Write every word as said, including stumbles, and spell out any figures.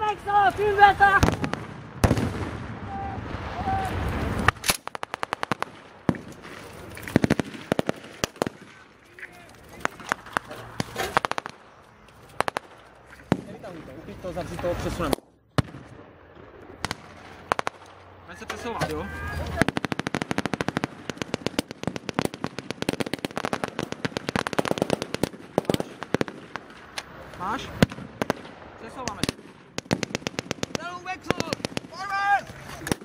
Extra, Filmwetter! Teď to zavřít toho přesunem. Jdeme se přesouvat, jo? Máš? Máš? Přesouváme se. Celou vexu! Forward!